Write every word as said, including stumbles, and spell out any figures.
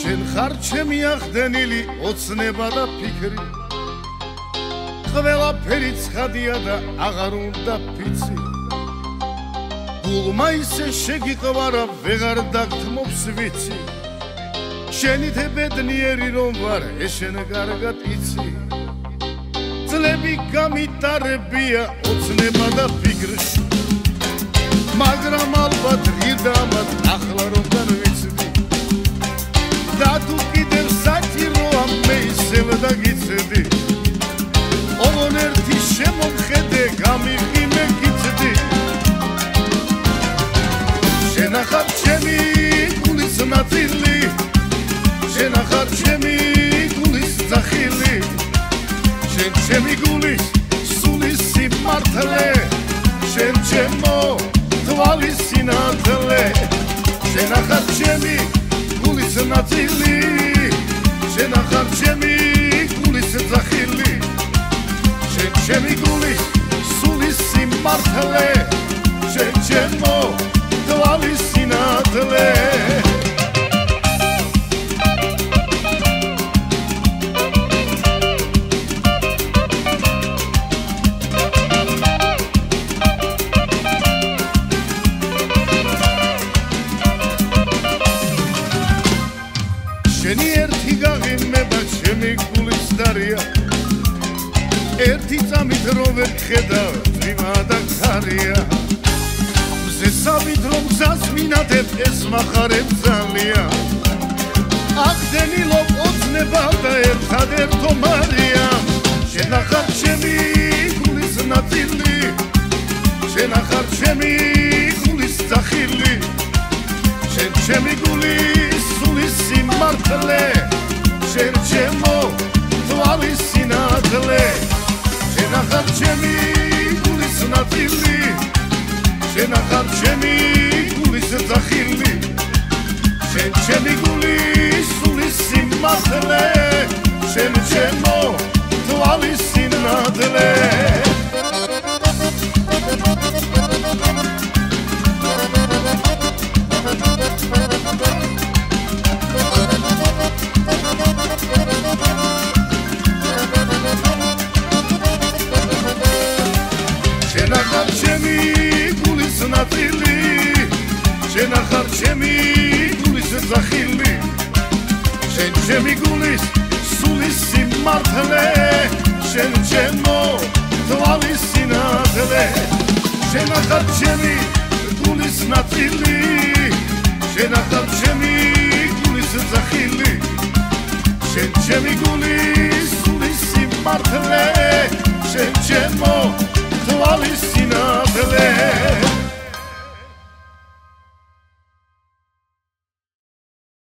შენ ხარ ჩემი ახდენილი ოცნება და ფიქრი ყველაფერი ცხადია და აღარ უნდა ფიცი გულმა ისე შეგიყვარა ვეღარ დაგთმობს ვიცი შენით ბედნიერი რომ ვარ ეს შენ კარგად იცი წლები გამიტარებია ოცნება და ფიქრში მაგრამ ალბათ რიდამად ახლა რომ განვიცდი და თუ კიდევ საჭიროა მე ისევ დაგიცდი ოღონ ერთი შემომხედე გამიყიმე გიცდი შენ ახარ ჩემი გულის ნაწილი შენ ახარ ჩემი გულის ძახილი შენ ჩემი გულის სულის სიმართლე შენ ჩემო თვალის სინათლე შენ ახარ ჩემი გულის ნაწილი შენ ახარ ჩემი გულის ძახილი შენ ჩემი გულის სულის სიმართლე შენ ჩემო თვალის სინათლე შენი ერთი გაღიმება ჩემი გულის დარია ერთი წამით რომ ვერ ხედავ ძვიმა და ქარია მზესავით რომ გზას მინადებ ეს მახარებ ძალიან ახდენილობ ოცნება და ერთადერთო მარიამ შენ ახარ ჩემი გულის ნაწილი შენ ახარ ჩემი გულის ძახილი შენ ჩემი გულის სულის სიმართლე შენ ჩემო თვალის სინათლე შენ ახარ ჩემი გულის ნაწილი შენ ახარ ჩემი გულის ძახილი შენ ჩემი გულის სულის სიმართლე შენ ჩემო თვალის სინათლე შენ ახარ ჩემი გულის ნაწილი შენ ახარ ჩემი გულის ძახილი შენ ჩემი გულის სულის სიმართლე შენ ჩემო თვალის სინათლე შენ ახარ ჩემი გულის ნაწილი შენ ახარ ჩემი გულის ძახილი შენ ჩემი გულის სულის სიმართლე შენ ჩემო თვალის სინათლე